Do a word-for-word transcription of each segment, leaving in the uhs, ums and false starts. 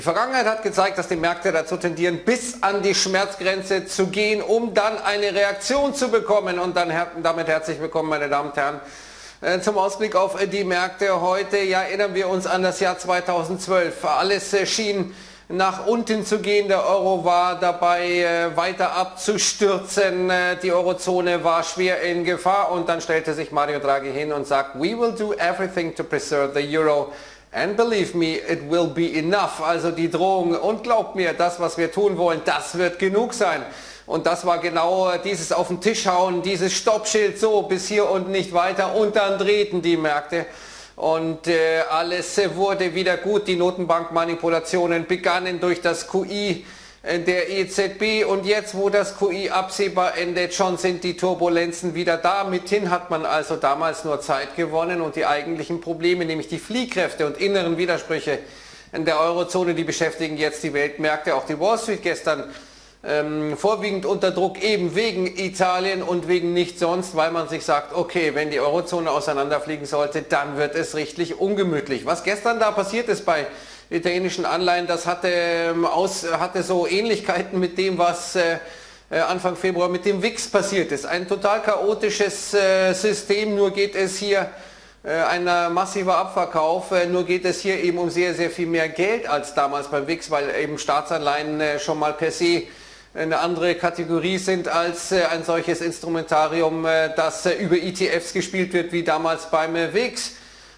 Vergangenheit hat gezeigt, dass die Märkte dazu tendieren, bis an die Schmerzgrenze zu gehen, um dann eine Reaktion zu bekommen. Und dann damit herzlich willkommen, meine Damen und Herren, zum Ausblick auf die Märkte heute. Ja, erinnern wir uns an das Jahr zweitausendzwölf. Alles schien nach unten zu gehen. Der Euro war dabei, weiter abzustürzen. Die Eurozone war schwer in Gefahr. Und dann stellte sich Mario Draghi hin und sagt, we will do everything to preserve the euro. And believe me, it will be enough. Also die Drohung, und glaubt mir, das, was wir tun wollen, das wird genug sein. Und das war genau dieses auf den Tisch hauen, dieses Stoppschild, so bis hier und nicht weiter. Und dann drehten die Märkte. Und äh, alles wurde wieder gut. Die Notenbankmanipulationen begannen durch das Q I der E Z B. Und jetzt, wo das Q I absehbar endet, schon sind die Turbulenzen wieder da. Mithin hat man also damals nur Zeit gewonnen und die eigentlichen Probleme, nämlich die Fliehkräfte und inneren Widersprüche in der Eurozone, die beschäftigen jetzt die Weltmärkte. Auch die Wall Street gestern ähm, vorwiegend unter Druck, eben wegen Italien und wegen nichts sonst, weil man sich sagt, okay, wenn die Eurozone auseinanderfliegen sollte, dann wird es richtig ungemütlich. Was gestern da passiert ist bei italienischen Anleihen, das hatte, aus, hatte so Ähnlichkeiten mit dem, was äh, Anfang Februar mit dem W I X passiert ist. Ein total chaotisches äh, System, nur geht es hier äh, ein massiver Abverkauf, äh, nur geht es hier eben um sehr, sehr viel mehr Geld als damals beim W I X, weil eben Staatsanleihen äh, schon mal per se eine andere Kategorie sind als äh, ein solches Instrumentarium, äh, das äh, über E T Fs gespielt wird, wie damals beim äh, W I X.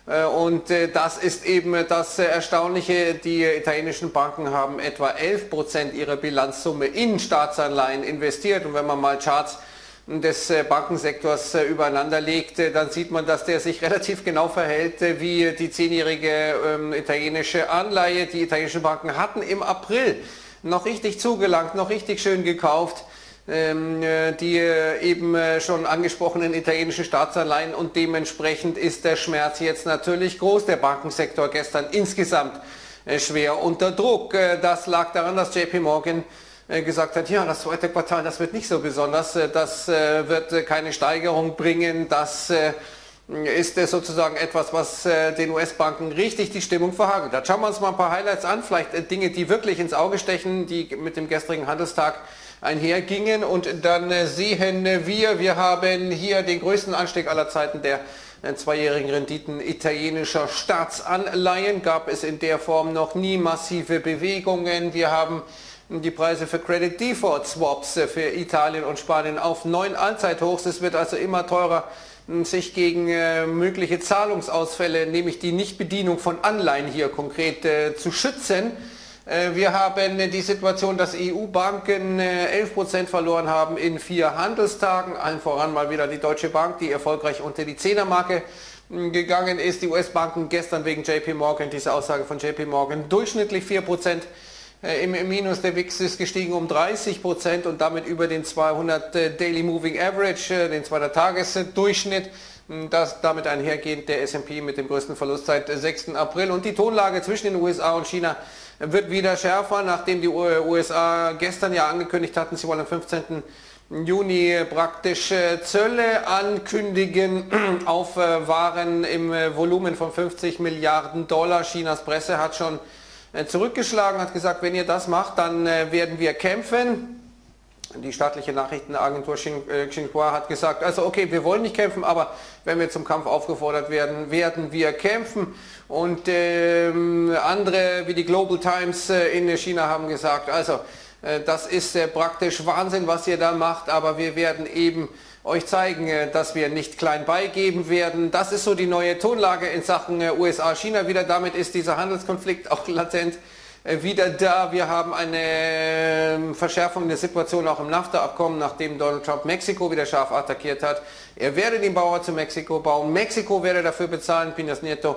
Und das ist eben das Erstaunliche, die italienischen Banken haben etwa elf Prozent ihrer Bilanzsumme in Staatsanleihen investiert. Und wenn man mal Charts des Bankensektors übereinander legt, dann sieht man, dass der sich relativ genau verhält wie die zehnjährige äh, italienische Anleihe. Die italienischen Banken hatten im April noch richtig zugelangt, noch richtig schön gekauft. Die eben schon angesprochenen italienischen Staatsanleihen, und dementsprechend ist der Schmerz jetzt natürlich groß. Der Bankensektor gestern insgesamt schwer unter Druck. Das lag daran, dass J P Morgan gesagt hat, ja, das zweite Quartal, das wird nicht so besonders, das wird keine Steigerung bringen, das ist sozusagen etwas, was den U S-Banken richtig die Stimmung verhagelt hat. Schauen wir uns mal ein paar Highlights an, vielleicht Dinge, die wirklich ins Auge stechen, die mit dem gestrigen Handelstag einhergingen, und dann sehen wir, wir haben hier den größten Anstieg aller Zeiten der zweijährigen Renditen italienischer Staatsanleihen. Gab es in der Form noch nie massive Bewegungen. Wir haben die Preise für Credit Default Swaps für Italien und Spanien auf neun Allzeithochs. Es wird also immer teurer, sich gegen äh, mögliche Zahlungsausfälle, nämlich die Nichtbedienung von Anleihen hier konkret äh, zu schützen. Wir haben die Situation, dass E U-Banken elf Prozent verloren haben in vier Handelstagen. Allen voran mal wieder die Deutsche Bank, die erfolgreich unter die Zehnermarke gegangen ist. Die U S-Banken gestern wegen J P Morgan, diese Aussage von J P Morgan, durchschnittlich vier Prozent im Minus. Der W I X ist gestiegen um dreißig Prozent und damit über den zweihundert Daily Moving Average, den zweihundert-Tages-Durchschnitt. Das damit einhergehend der S und P mit dem größten Verlust seit sechsten April. Und die Tonlage zwischen den U S A und China wird wieder schärfer, nachdem die U S A gestern ja angekündigt hatten, sie wollen am fünfzehnten Juni praktisch Zölle ankündigen auf Waren im Volumen von fünfzig Milliarden Dollar. Chinas Presse hat schon zurückgeschlagen, hat gesagt, wenn ihr das macht, dann werden wir kämpfen. Die staatliche Nachrichtenagentur Xinhua hat gesagt, also okay, wir wollen nicht kämpfen, aber wenn wir zum Kampf aufgefordert werden, werden wir kämpfen. Und ähm, andere wie die Global Times äh, in China haben gesagt, also äh, das ist äh, praktisch Wahnsinn, was ihr da macht, aber wir werden eben euch zeigen, äh, dass wir nicht klein beigeben werden. Das ist so die neue Tonlage in Sachen äh, U S A-China wieder. Damit ist dieser Handelskonflikt auch latent wieder da. Wir haben eine Verschärfung der Situation auch im NAFTA-Abkommen, nachdem Donald Trump Mexiko wieder scharf attackiert hat. Er werde den Mauer zu Mexiko bauen. Mexiko werde dafür bezahlen. Peña Nieto,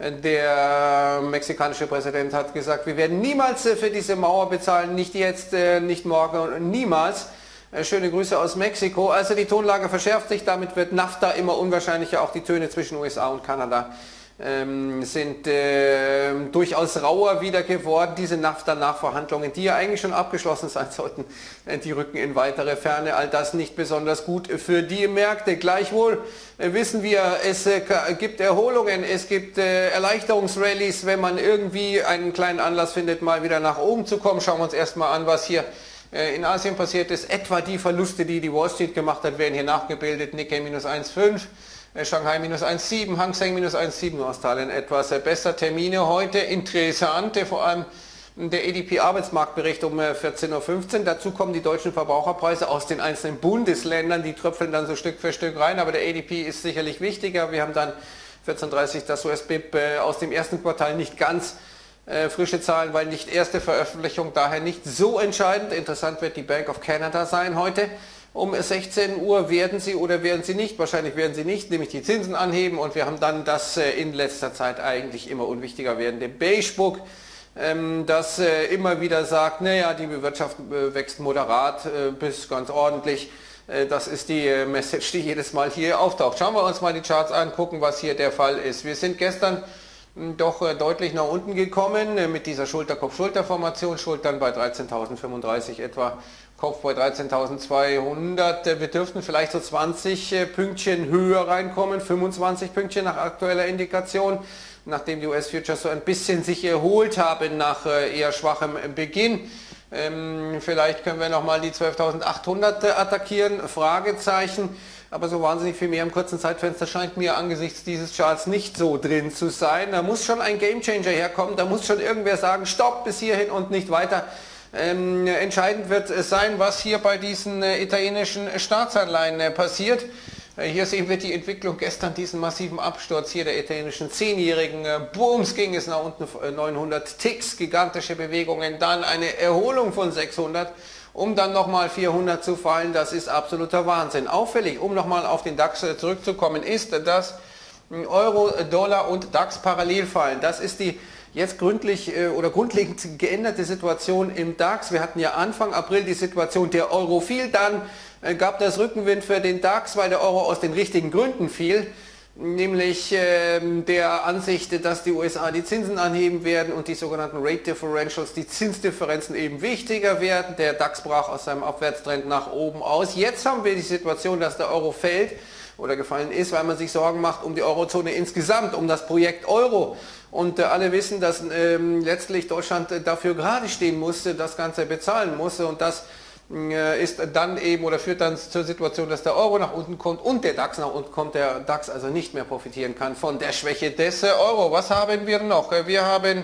der mexikanische Präsident, hat gesagt, wir werden niemals für diese Mauer bezahlen. Nicht jetzt, nicht morgen und niemals. Schöne Grüße aus Mexiko. Also die Tonlage verschärft sich. Damit wird NAFTA immer unwahrscheinlicher. Auch die Töne zwischen U S A und Kanada ähm, sind äh, durchaus rauer wieder geworden. Diese NAFTA-Nachverhandlungen, die ja eigentlich schon abgeschlossen sein sollten, äh, die rücken in weitere Ferne. All das nicht besonders gut für die Märkte. Gleichwohl äh, wissen wir, es äh, gibt Erholungen, es gibt äh, Erleichterungsrallies, wenn man irgendwie einen kleinen Anlass findet, mal wieder nach oben zu kommen. Schauen wir uns erstmal an, was hier in Asien passiert ist. Etwa die Verluste, die die Wall Street gemacht hat, werden hier nachgebildet. Nikkei minus eins Komma fünf, Shanghai minus eins Komma sieben, Hang Seng minus eins Komma sieben, Australien etwas besser. Termine heute interessante, vor allem der A D P-Arbeitsmarktbericht um vierzehn Uhr fünfzehn. Dazu kommen die deutschen Verbraucherpreise aus den einzelnen Bundesländern. Die tröpfeln dann so Stück für Stück rein, aber der A D P ist sicherlich wichtiger. Wir haben dann vierzehn Uhr dreißig das U S-B I P aus dem ersten Quartal, nicht ganz Äh, frische Zahlen, weil nicht erste Veröffentlichung, daher nicht so entscheidend. Interessant wird die Bank of Canada sein heute. Um sechzehn Uhr werden sie oder werden sie nicht, wahrscheinlich werden sie nicht, nämlich die Zinsen anheben, und wir haben dann das äh, in letzter Zeit eigentlich immer unwichtiger werdende Beige Book, ähm, das äh, immer wieder sagt, naja, die Wirtschaft äh, wächst moderat äh, bis ganz ordentlich. Äh, das ist die äh, Message, die jedes Mal hier auftaucht. Schauen wir uns mal die Charts an, gucken, was hier der Fall ist. Wir sind gestern doch deutlich nach unten gekommen mit dieser Schulter-Kopf-Schulter-Formation, Schultern bei dreizehntausendfünfunddreißig etwa, Kopf bei dreizehntausendzweihundert. Wir dürften vielleicht so zwanzig Pünktchen höher reinkommen, fünfundzwanzig Pünktchen nach aktueller Indikation, nachdem die U S-Futures so ein bisschen sich erholt haben nach eher schwachem Beginn. Ähm, vielleicht können wir nochmal die zwölftausendachthundert attackieren, Fragezeichen. Aber so wahnsinnig viel mehr im kurzen Zeitfenster scheint mir angesichts dieses Charts nicht so drin zu sein. Da muss schon ein Gamechanger herkommen, da muss schon irgendwer sagen, stopp, bis hierhin und nicht weiter. Ähm, entscheidend wird es sein, was hier bei diesen äh, italienischen Staatsanleihen äh, passiert. Äh, hier sehen wir die Entwicklung gestern, diesen massiven Absturz hier der italienischen Zehnjährigen. Äh, Booms ging es nach unten, äh, neunhundert Ticks, gigantische Bewegungen, dann eine Erholung von sechshundert. Um dann nochmal vierhundert zu fallen, das ist absoluter Wahnsinn. Auffällig, um nochmal auf den DAX zurückzukommen, ist, dass Euro, Dollar und DAX parallel fallen. Das ist die jetzt gründlich oder grundlegend geänderte Situation im DAX. Wir hatten ja Anfang April die Situation, der Euro fiel, dann gab das Rückenwind für den DAX, weil der Euro aus den richtigen Gründen fiel. Nämlich äh, der Ansicht, dass die U S A die Zinsen anheben werden und die sogenannten Rate Differentials, die Zinsdifferenzen eben wichtiger werden. Der DAX brach aus seinem Abwärtstrend nach oben aus. Jetzt haben wir die Situation, dass der Euro fällt oder gefallen ist, weil man sich Sorgen macht um die Eurozone insgesamt, um das Projekt Euro. Und äh, alle wissen, dass äh, letztlich Deutschland äh, dafür gerade stehen musste, das Ganze bezahlen musste, und das ist dann eben oder führt dann zur Situation, dass der Euro nach unten kommt und der DAX nach unten kommt, der DAX also nicht mehr profitieren kann von der Schwäche des Euro. Was haben wir noch? Wir haben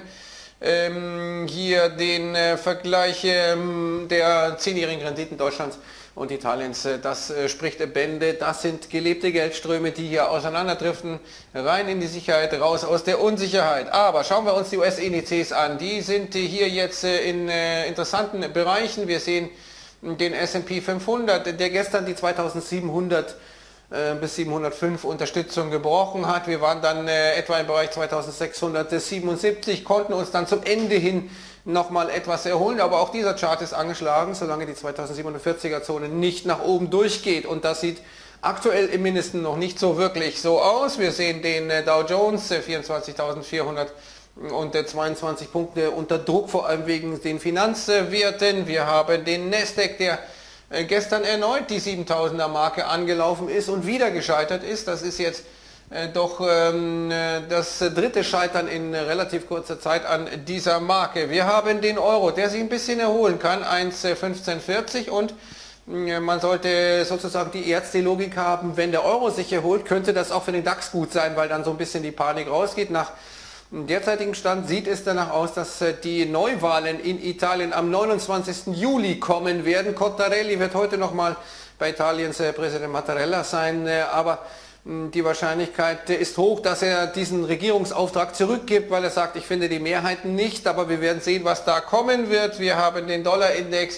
ähm, hier den äh, Vergleich ähm, der zehnjährigen Renditen Deutschlands und Italiens. Das äh, spricht Bände. Das sind gelebte Geldströme, die hier auseinanderdriften, rein in die Sicherheit, raus aus der Unsicherheit. Aber schauen wir uns die U S-Indizes an. Die sind hier jetzt äh, in äh, interessanten Bereichen. Wir sehen den S und P fünfhundert, der gestern die zweitausendsiebenhundert äh, bis siebenhundertfünf Unterstützung gebrochen hat. Wir waren dann äh, etwa im Bereich zweitausendsechshundertsiebenundsiebzig, konnten uns dann zum Ende hin nochmal etwas erholen, aber auch dieser Chart ist angeschlagen, solange die zweitausendsiebenhundertvierziger Zone nicht nach oben durchgeht, und das sieht aktuell im Mindesten noch nicht so wirklich so aus. Wir sehen den äh, Dow Jones, äh, vierundzwanzigtausendvierhundert und zweiundzwanzig Punkte unter Druck, vor allem wegen den Finanzwerten. Wir haben den Nasdaq, der gestern erneut die siebentausender Marke angelaufen ist und wieder gescheitert ist. Das ist jetzt äh, doch ähm, das dritte Scheitern in relativ kurzer Zeit an dieser Marke. Wir haben den Euro, der sich ein bisschen erholen kann, eins Komma fünfzehn vierzig, und äh, man sollte sozusagen die erste Logik haben, wenn der Euro sich erholt, könnte das auch für den DAX gut sein, weil dann so ein bisschen die Panik rausgeht. Nach Im derzeitigen Stand sieht es danach aus, dass die Neuwahlen in Italien am neunundzwanzigsten Juli kommen werden. Cottarelli wird heute nochmal bei Italiens Präsident Mattarella sein, aber die Wahrscheinlichkeit ist hoch, dass er diesen Regierungsauftrag zurückgibt, weil er sagt, ich finde die Mehrheiten nicht, aber wir werden sehen, was da kommen wird. Wir haben den Dollarindex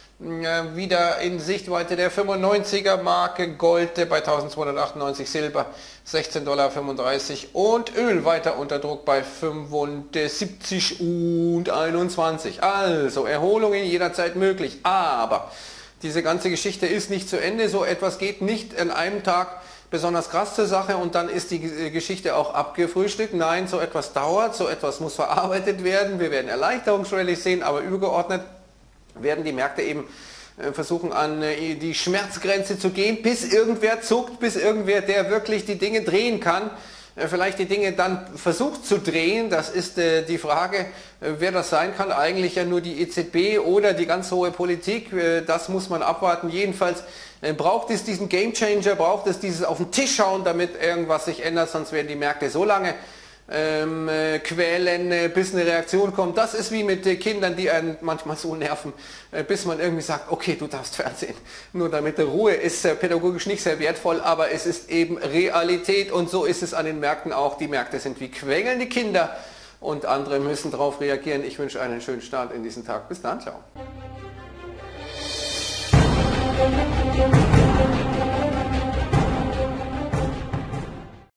wieder in Sichtweite der fünfundneunziger Marke, Gold bei eintausendzweihundertachtundneunzig, Silber sechzehn Komma fünfunddreißig Dollar und Öl weiter unter Druck bei fünfundsiebzig und einundzwanzig. Also Erholungen jederzeit möglich, aber diese ganze Geschichte ist nicht zu Ende. So etwas geht nicht an einem Tag besonders krass zur Sache und dann ist die Geschichte auch abgefrühstückt. Nein, so etwas dauert, so etwas muss verarbeitet werden. Wir werden Erleichterungsrallye sehen, aber übergeordnet werden die Märkte eben versuchen an die Schmerzgrenze zu gehen, bis irgendwer zuckt, bis irgendwer, der wirklich die Dinge drehen kann, vielleicht die Dinge dann versucht zu drehen. Das ist die Frage, wer das sein kann. Eigentlich ja nur die E Z B oder die ganz hohe Politik. Das muss man abwarten. Jedenfalls braucht es diesen Gamechanger, braucht es dieses auf den Tisch schauen, damit irgendwas sich ändert, sonst werden die Märkte so lange Ähm, äh, quälen, äh, bis eine Reaktion kommt. Das ist wie mit äh, Kindern, die einen manchmal so nerven, äh, bis man irgendwie sagt, okay, du darfst Fernsehen. Nur damit Ruhe ist äh, pädagogisch nicht sehr wertvoll, aber es ist eben Realität und so ist es an den Märkten auch. Die Märkte sind wie quengelnde Kinder und andere müssen darauf reagieren. Ich wünsche einen schönen Start in diesen Tag. Bis dann, ciao.